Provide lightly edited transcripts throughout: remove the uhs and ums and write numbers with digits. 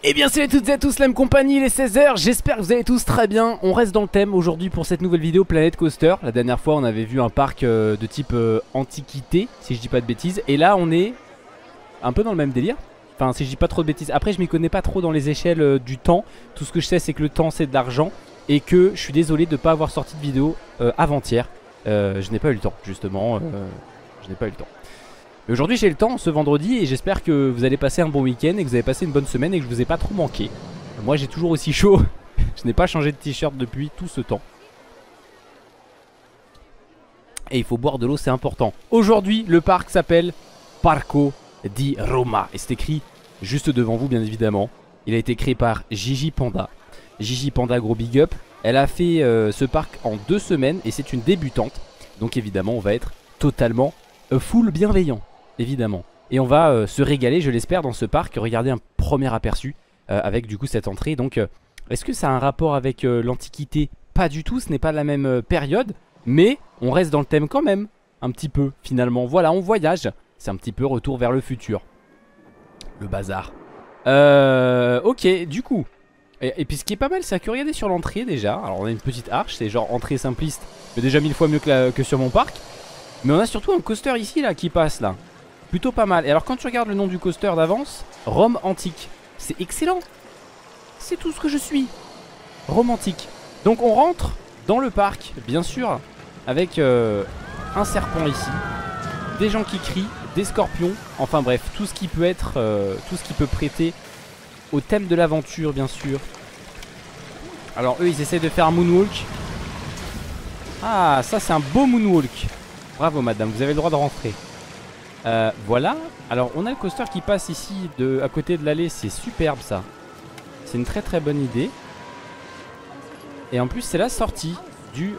Eh bien salut à toutes et à tous, la même compagnie, il est 16h, j'espère que vous allez tous très bien. On reste dans le thème aujourd'hui pour cette nouvelle vidéo Planet Coaster. La dernière fois on avait vu un parc de type antiquité, si je dis pas de bêtises. Et là on est un peu dans le même délire. Enfin si je dis pas trop de bêtises. Après je m'y connais pas trop dans les échelles du temps. Tout ce que je sais c'est que le temps c'est de l'argent. Et que je suis désolé de ne pas avoir sorti de vidéo avant-hier. Je n'ai pas eu le temps justement, je n'ai pas eu le temps. Mais aujourd'hui j'ai le temps ce vendredi et j'espère que vous allez passer un bon week-end et que vous avez passé une bonne semaine et que je vous ai pas trop manqué. Moi j'ai toujours aussi chaud, je n'ai pas changé de t-shirt depuis tout ce temps. Et il faut boire de l'eau, c'est important. Aujourd'hui le parc s'appelle Parco di Roma et c'est écrit juste devant vous bien évidemment. Il a été créé par Gigi Panda. Gigi Panda, gros big up. Elle a fait ce parc en 2 semaines et c'est une débutante. Donc évidemment on va être totalement full bienveillant. Évidemment. Et on va se régaler, je l'espère, dans ce parc. Regardez un premier aperçu avec du coup cette entrée. Donc, est-ce que ça a un rapport avec l'Antiquité? Pas du tout, ce n'est pas la même période. Mais on reste dans le thème quand même. Un petit peu, finalement. Voilà, on voyage. C'est un petit peu retour vers le futur. Le bazar. Ok, du coup. Et puis ce qui est pas mal, c'est que regardez sur l'entrée déjà. Alors on a une petite arche, c'est genre entrée simpliste. Mais déjà 1000 fois mieux que sur mon parc. Mais on a surtout un coaster ici là qui passe là. Plutôt pas mal. Et alors quand tu regardes le nom du coaster d'avance, Rome Antique. C'est excellent. C'est tout ce que je suis. Rome Antique. Donc on rentre dans le parc, bien sûr, avec un serpent ici, des gens qui crient, des scorpions. Enfin bref, tout ce qui peut être, tout ce qui peut prêter au thème de l'aventure, bien sûr. Alors eux, ils essaient de faire un moonwalk. Ah, ça c'est un beau moonwalk. Bravo madame, vous avez le droit de rentrer. Voilà, alors on a le coaster qui passe ici à côté de l'allée, c'est superbe ça. C'est une très très bonne idée. Et en plus c'est la sortie du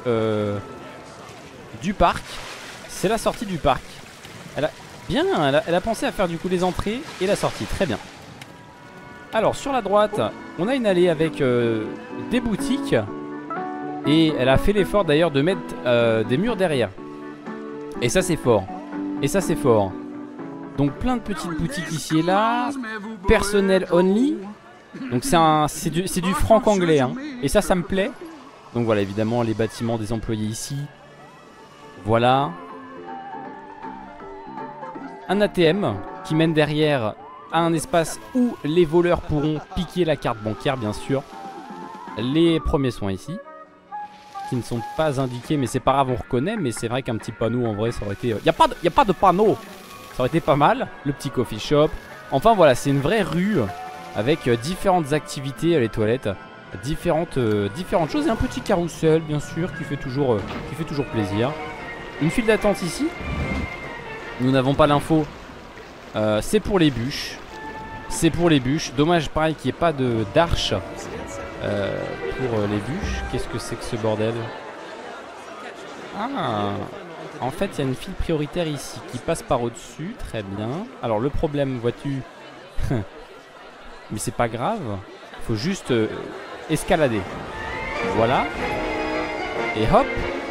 parc. C'est la sortie du parc. Elle a pensé à faire du coup les entrées et la sortie, très bien. Alors sur la droite, on a une allée avec des boutiques. Et elle a fait l'effort d'ailleurs de mettre des murs derrière. Et ça c'est fort. Et ça c'est fort. Donc plein de petites boutiques ici et là. Personnel only. Donc c'est du franc anglais hein. Et ça me plaît. Donc voilà évidemment les bâtiments des employés ici. Voilà. Un ATM qui mène derrière à un espace où les voleurs pourront piquer la carte bancaire bien sûr. Les premiers soins ici qui ne sont pas indiqués, mais c'est pas grave, on reconnaît. Mais c'est vrai qu'un petit panneau en vrai ça aurait été... y a pas de panneau. Ça aurait été pas mal. Le petit coffee shop. Enfin voilà, c'est une vraie rue avec différentes activités, les toilettes, différentes choses et un petit carrousel bien sûr qui fait toujours plaisir. Une file d'attente ici. Nous n'avons pas l'info. C'est pour les bûches. C'est pour les bûches. Dommage pareil qu'il n'y ait pas d'arche pour les bûches. Qu'est-ce que c'est que ce bordel? Ah, en fait il y a une file prioritaire ici qui passe par au-dessus. Très bien. Alors le problème, vois-tu, mais c'est pas grave. Il faut juste escalader. Voilà. Et hop.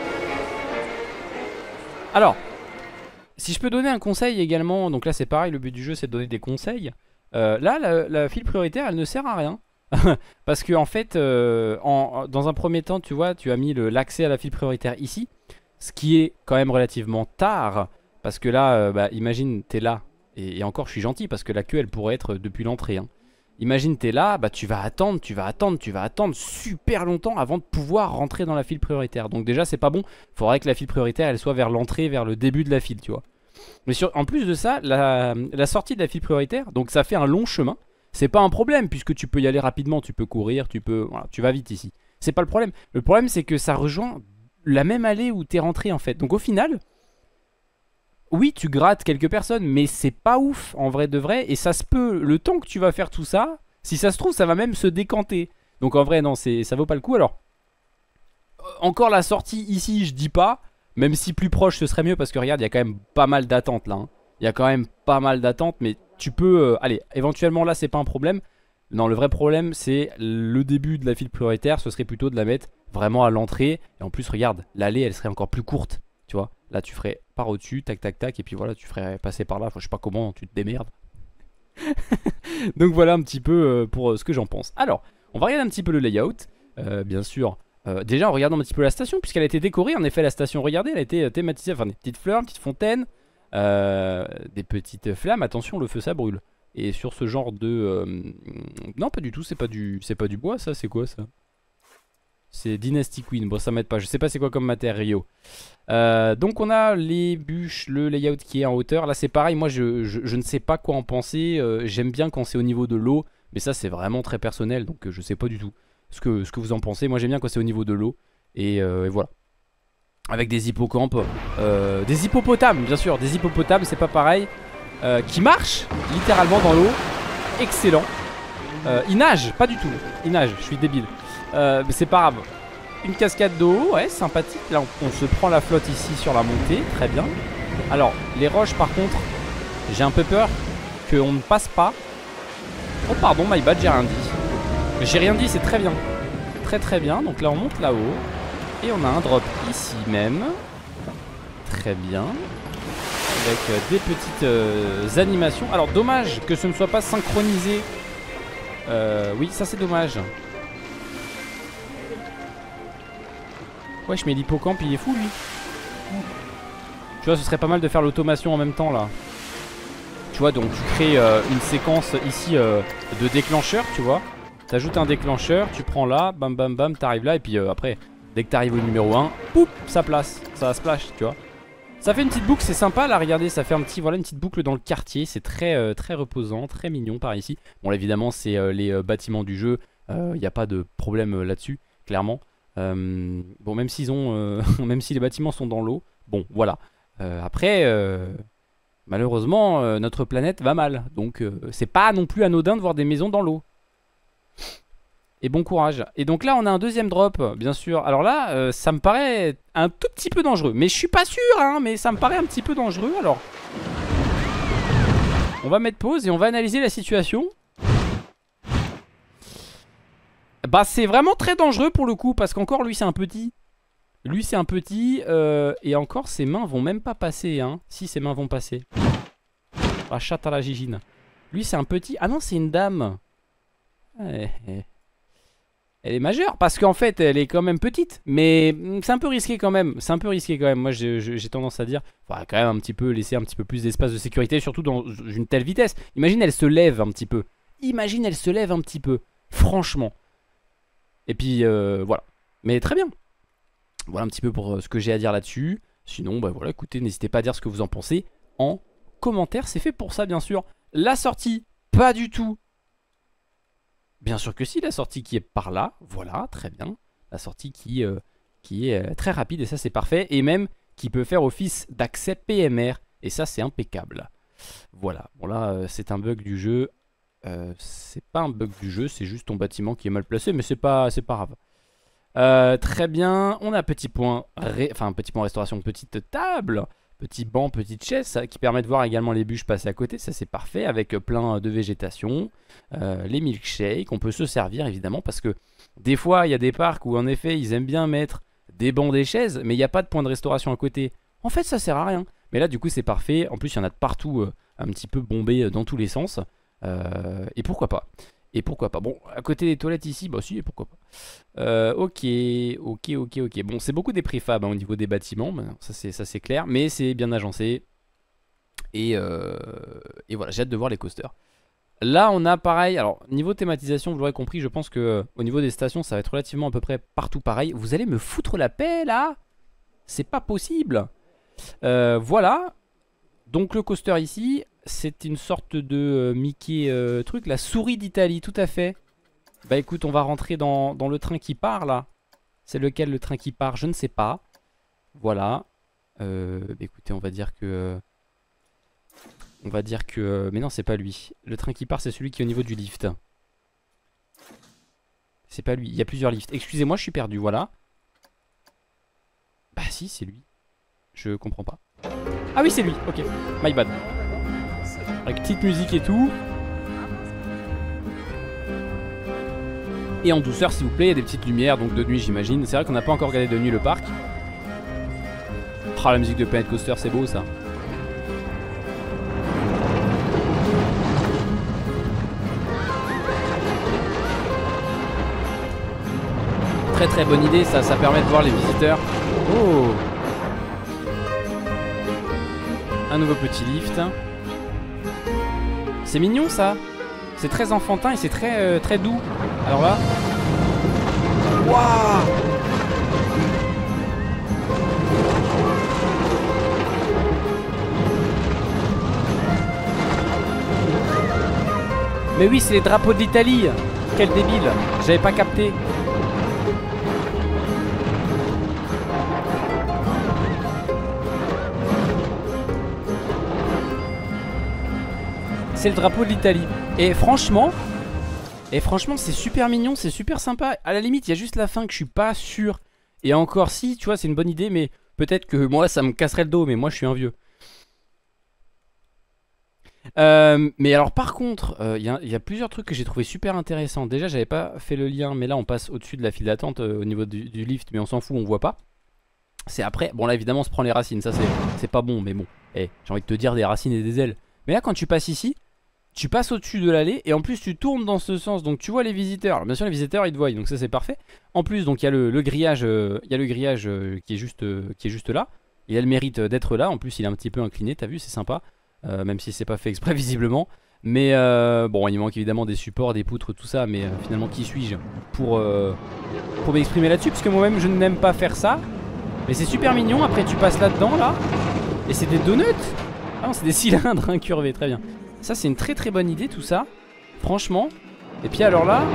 Alors, si je peux donner un conseil également. Donc là c'est pareil, le but du jeu c'est de donner des conseils. Là la file prioritaire elle ne sert à rien. Parce que en fait dans un premier temps tu vois, tu as mis l'accès à la file prioritaire ici. Ce qui est quand même relativement tard. Parce que là imagine t'es là. Et encore je suis gentil parce que la queue elle pourrait être depuis l'entrée hein. Imagine t'es là, tu vas attendre super longtemps avant de pouvoir rentrer dans la file prioritaire. Donc déjà c'est pas bon. Faudrait que la file prioritaire elle soit vers l'entrée, vers le début de la file tu vois. Mais en plus de ça, la sortie de la file prioritaire, donc ça fait un long chemin. C'est pas un problème puisque tu peux y aller rapidement, tu peux courir, voilà, tu vas vite ici. C'est pas le problème. Le problème c'est que ça rejoint la même allée où t'es rentré en fait. Donc au final, oui tu grattes quelques personnes, mais c'est pas ouf en vrai de vrai. Et ça se peut, le temps que tu vas faire tout ça, si ça se trouve ça va même se décanter. Donc en vrai non, ça vaut pas le coup. Alors, encore la sortie ici je dis pas. Même si plus proche ce serait mieux parce que regarde il y a quand même pas mal d'attentes là hein. Il y a quand même pas mal d'attentes mais tu peux... allez, éventuellement là c'est pas un problème. Non, le vrai problème c'est le début de la file prioritaire. Ce serait plutôt de la mettre vraiment à l'entrée. Et en plus regarde, l'allée elle serait encore plus courte. Tu vois, là tu ferais par au-dessus, tac tac tac. Et puis voilà, tu ferais passer par là, enfin, je sais pas comment, tu te démerdes. Donc voilà un petit peu pour ce que j'en pense. Alors, on va regarder un petit peu le layout. Bien sûr, déjà en regardant un petit peu la station, puisqu'elle a été décorée. En effet, la station, regardez, elle a été thématisée. Enfin, des petites fleurs, des petites fontaines, des petites flammes. Attention, le feu, ça brûle. Et sur ce genre de... non, pas du tout, c'est pas du bois, ça. C'est quoi, ça? C'est Dynasty Queen. Bon, ça m'aide pas. Je sais pas c'est quoi comme matériau. Donc on a les bûches, le layout qui est en hauteur. Là c'est pareil, moi je ne sais pas quoi en penser. J'aime bien quand c'est au niveau de l'eau, mais ça c'est vraiment très personnel, donc je sais pas du tout ce que vous en pensez. Moi j'aime bien quand c'est au niveau de l'eau, et voilà. Avec des hippocampes, des hippopotames bien sûr, des hippopotames c'est pas pareil, qui marchent littéralement dans l'eau. Excellent. Ils nagent, pas du tout, ils nagent, je suis débile. Mais c'est pas grave. Une cascade d'eau, ouais, sympathique. Là, on se prend la flotte ici sur la montée, très bien. Alors, les roches, par contre, j'ai un peu peur qu'on ne passe pas. Oh, pardon, my bad, j'ai rien dit. J'ai rien dit, c'est très bien. Très très bien. Donc là, on monte là-haut. Et on a un drop ici même. Très bien. Avec des petites animations. Alors, dommage que ce ne soit pas synchronisé. Oui, ça c'est dommage. Wesh, mais l'hippocampe il est fou lui. Tu vois, ce serait pas mal de faire l'automation en même temps là. Tu vois, donc tu crées une séquence ici de déclencheur, tu vois. T'ajoutes un déclencheur, tu prends là, bam bam bam, t'arrives là. Et puis après, dès que t'arrives au numéro 1, poup, ça place, ça splash, tu vois. Ça fait une petite boucle, c'est sympa là, regardez, ça fait un petit, voilà, une petite boucle dans le quartier. C'est très, très reposant, très mignon par ici. Bon là, évidemment c'est les bâtiments du jeu, il n'y a pas de problème là-dessus, clairement. Bon, même s'ils ont, même si les bâtiments sont dans l'eau, bon, voilà. Après, malheureusement, notre planète va mal, donc c'est pas non plus anodin de voir des maisons dans l'eau. Et bon courage. Et donc là, on a un deuxième drop, bien sûr. Alors là, ça me paraît un tout petit peu dangereux, mais je suis pas sûr, hein, mais ça me paraît un petit peu dangereux. Alors, on va mettre pause et on va analyser la situation. Bah c'est vraiment très dangereux pour le coup, parce qu'encore lui c'est un petit. Lui c'est un petit, et encore ses mains vont même pas passer, hein. Si, ses mains vont passer. Ah, chatte à la gigine. Lui c'est un petit, ah non c'est une dame. Elle est majeure, parce qu'en fait elle est quand même petite. Mais c'est un peu risqué quand même, c'est un peu risqué quand même. Moi j'ai tendance à dire, faudra quand même un petit peu laisser un petit peu plus d'espace de sécurité, surtout dans une telle vitesse. Imagine elle se lève un petit peu. Imagine elle se lève un petit peu, franchement. Et puis voilà. Mais très bien. Voilà un petit peu pour ce que j'ai à dire là-dessus. Sinon, bah voilà, écoutez, n'hésitez pas à dire ce que vous en pensez en commentaire. C'est fait pour ça, bien sûr. La sortie, pas du tout. Bien sûr que si, la sortie qui est par là. Voilà, très bien. La sortie qui est très rapide, et ça c'est parfait. Et même qui peut faire office d'accès PMR. Et ça c'est impeccable. Voilà. Bon là, c'est un bug du jeu. C'est pas un bug du jeu, c'est juste ton bâtiment qui est mal placé, mais c'est pas grave. Très bien, on a petit point, petit point restauration, petite table, petit banc, petite chaise, ça, qui permet de voir également les bûches passer à côté, ça c'est parfait, avec plein de végétation, les milkshakes, on peut se servir évidemment, parce que des fois il y a des parcs où en effet ils aiment bien mettre des bancs, des chaises, mais il n'y a pas de point de restauration à côté. En fait ça sert à rien, mais là du coup c'est parfait, en plus il y en a de partout, un petit peu bombé dans tous les sens. Et pourquoi pas. Et pourquoi pas. Bon, à côté des toilettes ici, bah si, et pourquoi pas. Ok. Bon, c'est beaucoup des préfabs hein, au niveau des bâtiments, ça c'est clair, mais c'est bien agencé. Et voilà, j'ai hâte de voir les coasters. Là, on a pareil. Alors, niveau thématisation, vous l'aurez compris, je pense que au niveau des stations, ça va être relativement à peu près partout pareil. Vous allez me foutre la paix là? C'est pas possible. Voilà. Donc, le coaster ici. C'est une sorte de Mickey truc, la souris d'Italie, tout à fait. Bah écoute, on va rentrer dans le train qui part là. C'est lequel le train qui part? Je ne sais pas. Voilà. Écoutez, on va dire que... mais non, c'est pas lui. Le train qui part, c'est celui qui est au niveau du lift. C'est pas lui, il y a plusieurs lifts. Excusez-moi, je suis perdu, voilà. Bah si, c'est lui. Je comprends pas. Ah oui, c'est lui, ok. My bad. Avec petite musique et tout. Et en douceur s'il vous plaît, il y a des petites lumières, donc de nuit j'imagine. C'est vrai qu'on n'a pas encore regardé de nuit le parc. Oh la musique de Planet Coaster, c'est beau ça. Très très bonne idée, ça permet de voir les visiteurs. Oh, un nouveau petit lift. C'est mignon ça. C'est très enfantin et c'est très, très doux. Alors là. Waouh! Mais oui, c'est les drapeaux de l'Italie. Quel débile, j'avais pas capté. C'est le drapeau de l'Italie. Et franchement c'est super mignon, c'est super sympa. À la limite, il y a juste la fin que je suis pas sûr. Et encore si, tu vois, c'est une bonne idée, mais peut-être que moi ça me casserait le dos, mais moi je suis un vieux. Mais alors par contre, il y a plusieurs trucs que j'ai trouvé super intéressants. Déjà, j'avais pas fait le lien, mais là on passe au-dessus de la file d'attente au niveau du lift, mais on s'en fout, on voit pas. C'est après, bon là évidemment on se prend les racines, ça c'est pas bon, mais bon, j'ai envie de te dire des racines et des ailes. Mais là quand tu passes ici, tu passes au-dessus de l'allée et en plus tu tournes dans ce sens, donc tu vois les visiteurs. Alors, bien sûr les visiteurs ils te voient, donc ça c'est parfait. En plus donc il y a le grillage, qui est juste là. Il a le mérite d'être là, en plus il est un petit peu incliné, t'as vu, c'est sympa. Même si c'est pas fait exprès visiblement. Mais bon, il manque évidemment des supports, des poutres, tout ça. Mais finalement, qui suis-je pour m'exprimer là-dessus? Puisque moi-même, je n'aime pas faire ça. Mais c'est super mignon. Après, tu passes là-dedans, là. Et c'est des donuts. Ah non, c'est des cylindres incurvés. Très bien. Ça, c'est une très très bonne idée, tout ça. Franchement. Et puis alors là...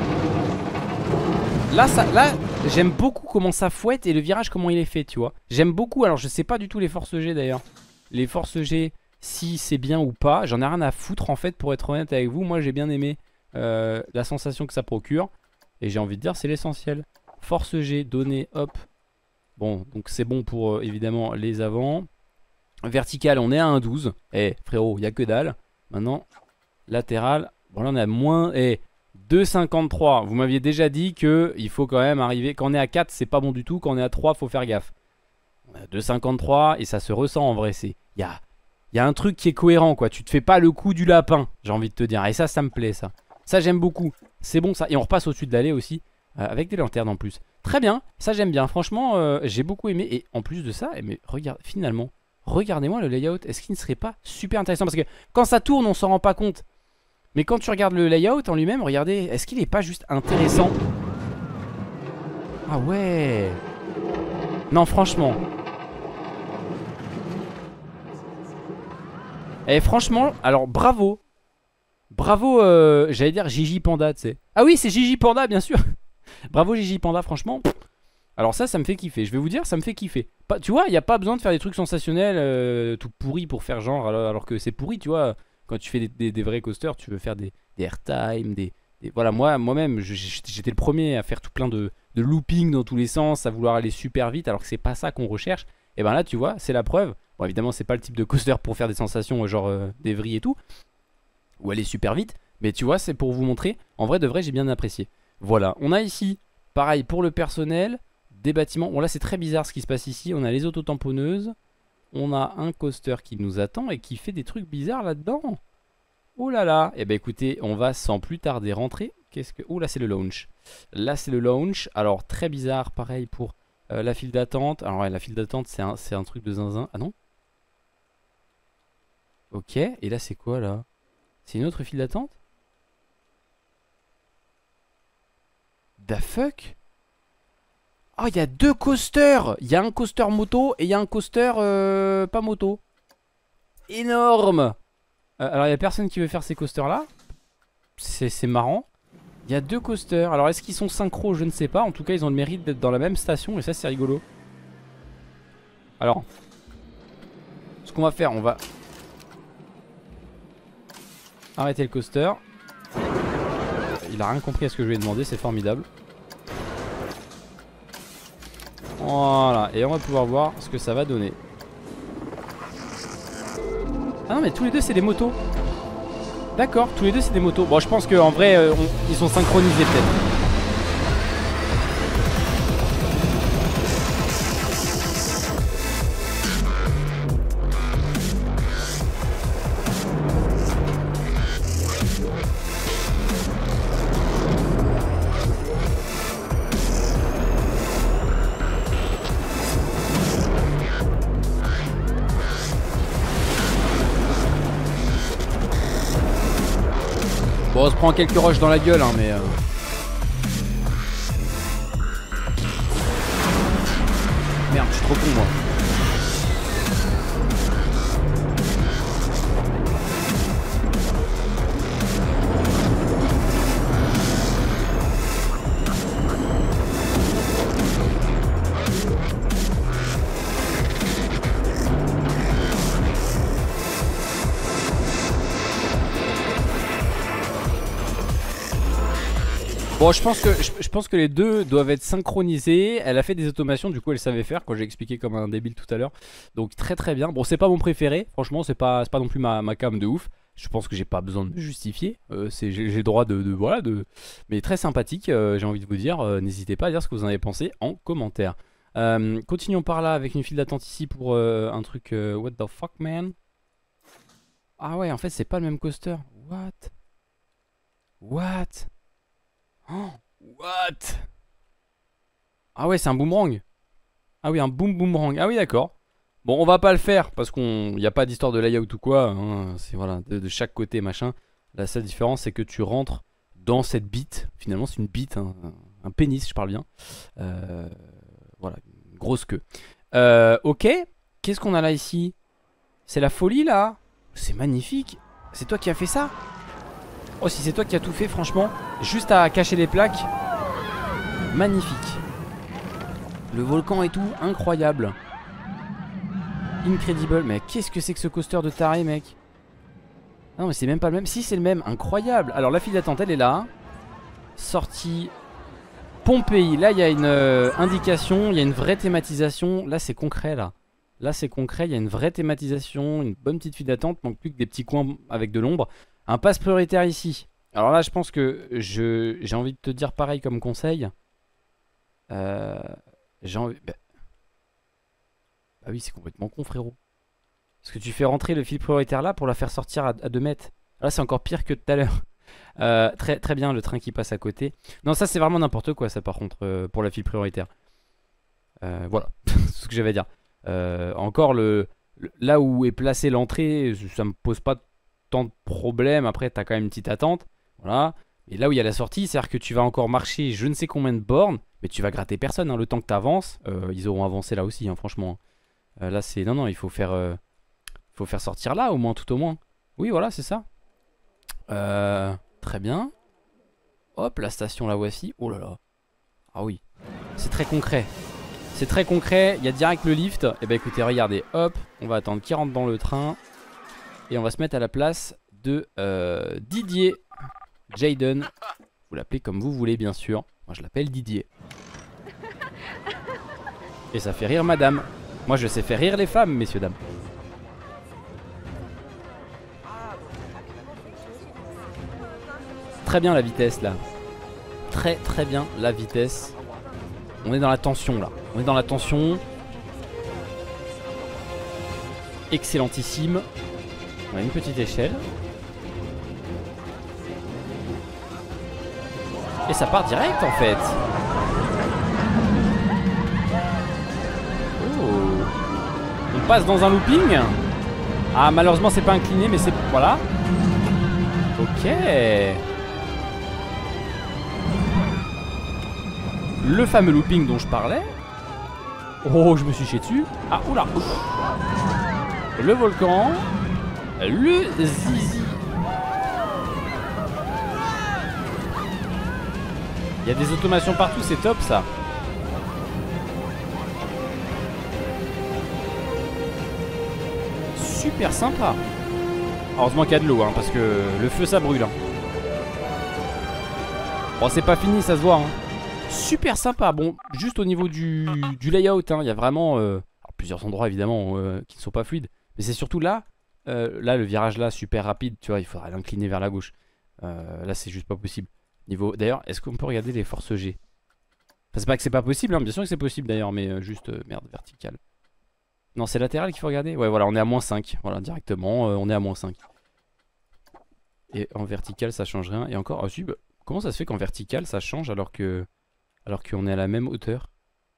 Là, j'aime beaucoup comment ça fouette et le virage, comment il est fait, tu vois. J'aime beaucoup. Alors, je sais pas du tout les forces G, d'ailleurs. Les forces G... si c'est bien ou pas, j'en ai rien à foutre en fait, pour être honnête avec vous. Moi j'ai bien aimé la sensation que ça procure. Et j'ai envie de dire c'est l'essentiel. Force G, données, hop. Bon, donc c'est bon pour évidemment les avants. Vertical, on est à 1,12. Eh frérot, il n'y a que dalle. Maintenant, latéral. Bon là on est à moins 2,53. Vous m'aviez déjà dit que il faut quand même arriver. Quand on est à 4 c'est pas bon du tout. Quand on est à 3 faut faire gaffe. On est à 2,53 et ça se ressent en vrai. Il y a un truc qui est cohérent quoi. Tu te fais pas le coup du lapin, j'ai envie de te dire. Et ça me plaît ça. Ça j'aime beaucoup. C'est bon ça. Et on repasse au-dessus de l'allée aussi. Avec des lanternes en plus. Très bien. Ça j'aime bien. Franchement j'ai beaucoup aimé. Et en plus de ça, mais regarde, finalement, regardez-moi le layout. Est-ce qu'il ne serait pas super intéressant? Parce que quand ça tourne on s'en rend pas compte. Mais quand tu regardes le layout en lui-même, regardez, est-ce qu'il est pas juste intéressant? Ah ouais. Non franchement. Et franchement, alors bravo. Bravo, j'allais dire Gigi Panda, tu sais. Ah oui, c'est Gigi Panda, bien sûr. Bravo Gigi Panda, franchement. Alors ça me fait kiffer. Je vais vous dire, ça me fait kiffer. Tu vois, il n'y a pas besoin de faire des trucs sensationnels, tout pourris pour faire genre, alors que c'est pourri, tu vois. Quand tu fais des vrais coasters, tu veux faire des airtime, voilà, moi-même, j'étais le premier à faire tout plein de looping dans tous les sens, à vouloir aller super vite, alors que c'est pas ça qu'on recherche. Et ben là, tu vois, c'est la preuve. Bon, évidemment, c'est pas le type de coaster pour faire des sensations genre des vrilles et tout, ou aller super vite. Mais tu vois, c'est pour vous montrer. En vrai, de vrai, j'ai bien apprécié. Voilà, on a ici, pareil pour le personnel, des bâtiments. Bon, là, c'est très bizarre ce qui se passe ici. On a les autotamponneuses. On a un coaster qui nous attend et qui fait des trucs bizarres là-dedans. Oh là là. Eh ben écoutez, on va sans plus tarder rentrer. Qu'est-ce que... Oh là, c'est le launch. Là, c'est le launch. Alors, très bizarre, pareil pour la file d'attente. Alors, ouais, la file d'attente, c'est un truc de zinzin. Ah non? Ok, et là c'est quoi là? C'est une autre file d'attente? The fuck? Oh, il y a deux coasters! Il y a un coaster moto et il y a un coaster pas moto. Énorme! Alors il y a personne qui veut faire ces coasters là. C'est marrant. Il y a deux coasters. Alors est-ce qu'ils sont synchro? Je ne sais pas. En tout cas ils ont le mérite d'être dans la même station et ça c'est rigolo. Alors, ce qu'on va faire, on va arrêter le coaster. Il a rien compris à ce que je lui ai demandé, c'est formidable. Voilà, et on va pouvoir voir ce que ça va donner. Ah non mais tous les deux c'est des motos. D'accord, tous les deux c'est des motos. Bon je pense qu'en vrai ils sont synchronisés peut-être. On se prend quelques roches dans la gueule, hein, mais... Merde, je suis trop con, moi. Bon, je pense que les deux doivent être synchronisés. Elle a fait des automations, du coup elle savait faire quand j'ai expliqué comme un débile tout à l'heure. Donc très très bien. Bon, c'est pas mon préféré, franchement, c'est pas non plus ma cam de ouf. Je pense que j'ai pas besoin de me justifier. J'ai le droit voilà, mais très sympathique, j'ai envie de vous dire. N'hésitez pas à dire ce que vous en avez pensé en commentaire. Continuons par là avec une file d'attente ici pour un truc. What the fuck, man? Ah ouais, en fait, c'est pas le même coaster. What? Oh, what? Ah ouais, c'est un boomerang. Ah oui, un boomerang. Ah oui, d'accord. Bon, on va pas le faire parce qu'il n'y a pas d'histoire de layout ou quoi, hein. C'est voilà, de chaque côté, machin. La seule différence, c'est que tu rentres dans cette bite. Finalement, c'est une bite, hein, un pénis, je parle bien. Voilà, une grosse queue. Ok, qu'est-ce qu'on a là ici? C'est la folie là. C'est magnifique. C'est toi qui as fait ça? Oh, si c'est toi qui as tout fait, franchement, juste à cacher les plaques. Magnifique. Le volcan et tout, incroyable. Incredible. Mais qu'est-ce que c'est que ce coaster de taré, mec? Non, mais c'est même pas le même. Si, c'est le même. Incroyable. Alors, la file d'attente, elle est là. Sortie Pompéi. Là, il y a une indication. Il y a une vraie thématisation. Là, c'est concret, là. Là, c'est concret. Il y a une vraie thématisation. Une bonne petite file d'attente. Manque plus que des petits coins avec de l'ombre. Un pass prioritaire ici. Alors là, je pense que j'ai envie de te dire pareil comme conseil. J'ai envie... Bah oui, c'est complètement con, frérot. Parce que tu fais rentrer le fil prioritaire là pour la faire sortir à 2 mètres. Là, c'est encore pire que tout à l'heure. Très bien, le train qui passe à côté. Non, ça, c'est vraiment n'importe quoi, ça, par contre, pour la file prioritaire. Voilà, c'est ce que j'avais à dire. Encore, là où est placée l'entrée, ça me pose pas tant de problèmes. Après, t'as quand même une petite attente. Voilà. Et là où il y a la sortie, c'est-à-dire que tu vas encore marcher je ne sais combien de bornes, mais tu vas gratter personne, hein, le temps que tu avances. Ils auront avancé là aussi, hein, franchement. Là, c'est... Non, il faut faire sortir là, au moins, tout au moins. Oui, voilà, c'est ça. Très bien. Hop, la station, la voici. Oh là là. Ah oui. C'est très concret. C'est très concret. Il y a direct le lift. Et bah écoutez, regardez. Hop, on va attendre qu'il rentre dans le train. Et on va se mettre à la place de Didier. Jaden. Vous l'appelez comme vous voulez, bien sûr. Moi, je l'appelle Didier. Et ça fait rire madame. Moi, je sais faire rire les femmes, messieurs, dames. Très bien la vitesse, là. Très, très bien la vitesse. On est dans la tension, là. On est dans la tension. Excellentissime. On a une petite échelle. Et ça part direct en fait. Oh. On passe dans un looping. Ah, malheureusement c'est pas incliné, mais c'est... Voilà. Ok. Le fameux looping dont je parlais. Oh, je me suis chié dessus. Ah, oula. Le volcan. Le zizi. Il y a des automations partout, c'est top ça. Super sympa. Heureusement qu'il y a de l'eau, hein, parce que le feu ça brûle. Hein. Bon, c'est pas fini, ça se voit. Hein. Super sympa. Bon, juste au niveau du layout, hein, il y a vraiment alors, plusieurs endroits évidemment qui ne sont pas fluides. Mais c'est surtout là. Là, le virage là, super rapide, tu vois, il faudrait l'incliner vers la gauche. Là, c'est juste pas possible. D'ailleurs, est-ce qu'on peut regarder les forces G? Enfin, c'est pas que c'est pas possible, hein, bien sûr que c'est possible d'ailleurs, mais juste, merde, vertical. Non, c'est latéral qu'il faut regarder. Ouais, voilà, on est à -5. Voilà, directement, on est à -5. Et en vertical, ça change rien. Et encore, ah, si, bah, comment ça se fait qu'en vertical, ça change alors qu'on est à la même hauteur?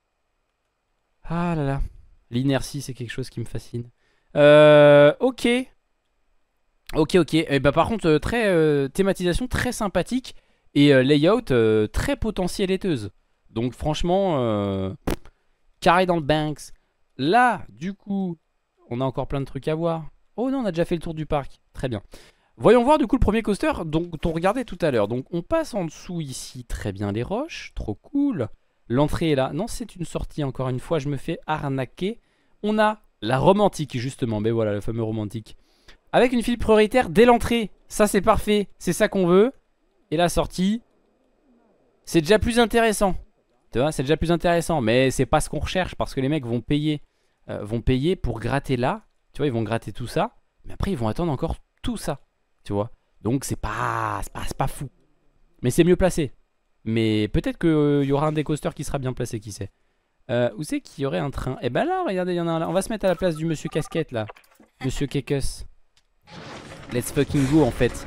Ah là là. L'inertie, c'est quelque chose qui me fascine. Ok. Ok, ok. Et bah par contre, thématisation très sympathique. Et layout très potentiel laiteuse. Donc franchement, carré dans le Banks. Là, du coup, on a encore plein de trucs à voir. Oh non, on a déjà fait le tour du parc. Très bien. Voyons voir du coup le premier coaster dont on regardait tout à l'heure. Donc on passe en dessous ici, très bien les roches, trop cool. L'entrée est là. Non, c'est une sortie encore une fois, je me fais arnaquer. On a la romantique justement, mais voilà le fameux romantique. Avec une file prioritaire dès l'entrée. Ça c'est parfait, c'est ça qu'on veut. Et la sortie, c'est déjà plus intéressant. Tu vois, c'est déjà plus intéressant. Mais c'est pas ce qu'on recherche parce que les mecs vont payer pour gratter là. Tu vois, ils vont gratter tout ça. Mais après ils vont attendre encore tout ça. Tu vois, donc c'est pas fou. Mais c'est mieux placé. Mais peut-être qu'il y aura un des coasters qui sera bien placé, qui sait. Où c'est qu'il y aurait un train? Eh ben là, regardez, il y en a un là. On va se mettre à la place du monsieur casquette là. Monsieur Kekus. Let's fucking go en fait.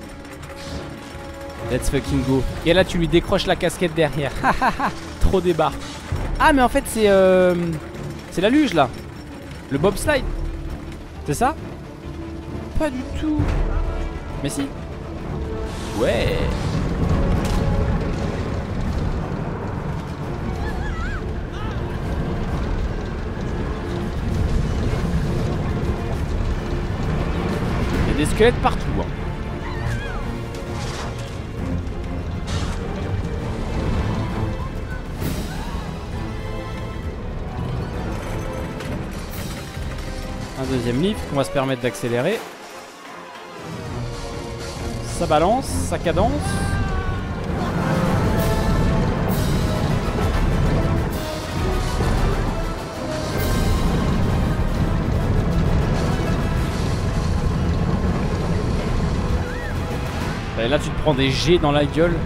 Let's fucking go. Et là tu lui décroches la casquette derrière. Trop débarre. Ah mais en fait c'est la luge là. Le bobslide. C'est ça? Pas du tout. Mais si. Ouais. Il y a des squelettes partout hein. Un deuxième lift qu'on va se permettre d'accélérer. Ça balance, ça cadence. Et là tu te prends des jets dans la gueule.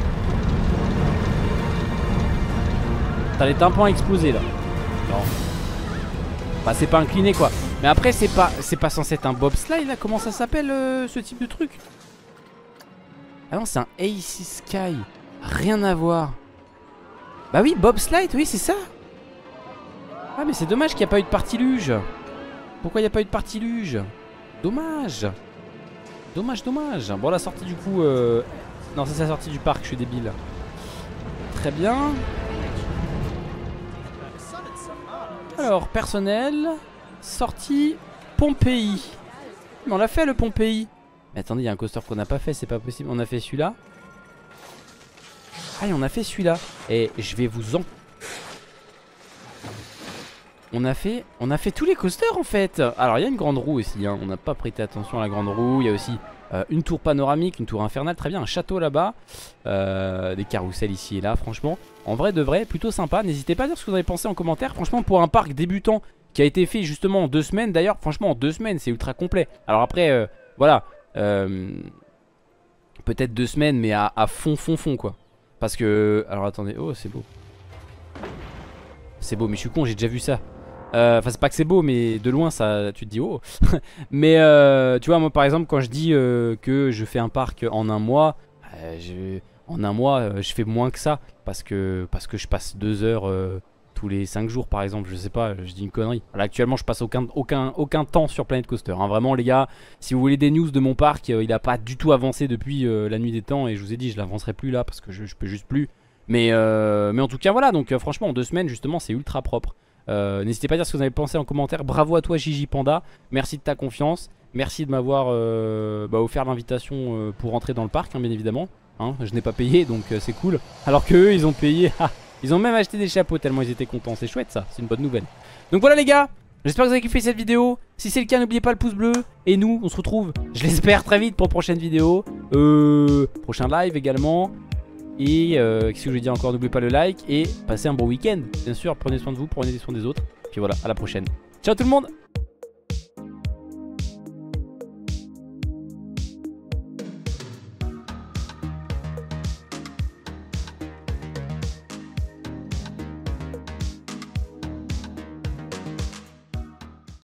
T'as les tympans explosés là. Non. Bah c'est pas incliné quoi. Mais après c'est pas censé être un bobsleigh là. Comment ça s'appelle ce type de truc? Ah non c'est un AC Sky. Rien à voir. Bah oui bobsleigh, oui c'est ça. Ah mais c'est dommage qu'il n'y a pas eu de partie luge. Pourquoi il n'y a pas eu de partie luge? Dommage. Dommage, dommage. Bon la sortie du coup non c'est la sortie du parc, je suis débile. Très bien. Alors personnel. Sortie Pompéi. Mais on l'a fait le Pompéi. Mais attendez, il y a un coaster qu'on n'a pas fait, c'est pas possible. On a fait celui-là. Ah et on a fait celui-là. Et je vais vous en... On a fait tous les coasters en fait. Alors il y a une grande roue aussi hein. On n'a pas prêté attention à la grande roue. Il y a aussi une tour panoramique, une tour infernale. Très bien, un château là-bas, des carousels ici et là. Franchement, en vrai de vrai, plutôt sympa. N'hésitez pas à dire ce que vous avez pensé en commentaire. Franchement pour un parc débutant qui a été fait justement en 2 semaines. D'ailleurs franchement en 2 semaines c'est ultra complet. Alors après voilà peut-être 2 semaines mais à fond quoi. Parce que, alors attendez, oh c'est beau. C'est beau mais je suis con, j'ai déjà vu ça. Enfin c'est pas que c'est beau mais de loin ça tu te dis oh. Mais tu vois moi par exemple quand je dis que je fais un parc en un mois, en un mois je fais moins que ça. Parce que je passe 2 heures tous les 5 jours par exemple, je sais pas, je dis une connerie. Là actuellement je passe aucun temps sur Planet Coaster hein. Vraiment les gars, si vous voulez des news de mon parc, il a pas du tout avancé depuis la nuit des temps. Et je vous ai dit je l'avancerai plus là parce que je peux juste plus. Mais en tout cas voilà, donc franchement en 2 semaines justement c'est ultra propre. N'hésitez pas à dire ce que vous avez pensé en commentaire. Bravo à toi Gigi Panda, merci de ta confiance. Merci de m'avoir offert l'invitation pour rentrer dans le parc hein, bien évidemment hein, je n'ai pas payé donc c'est cool. Alors que eux ils ont payé. Ils ont même acheté des chapeaux tellement ils étaient contents. C'est chouette ça, c'est une bonne nouvelle. Donc voilà les gars, j'espère que vous avez kiffé cette vidéo. Si c'est le cas n'oubliez pas le pouce bleu. Et nous on se retrouve, je l'espère très vite pour une prochaine vidéo, prochain live également. Et qu'est-ce que je vais dire encore? N'oubliez pas le like et passez un bon week-end. Bien sûr, prenez soin de vous, prenez soin des autres. Puis voilà, à la prochaine. Ciao tout le monde!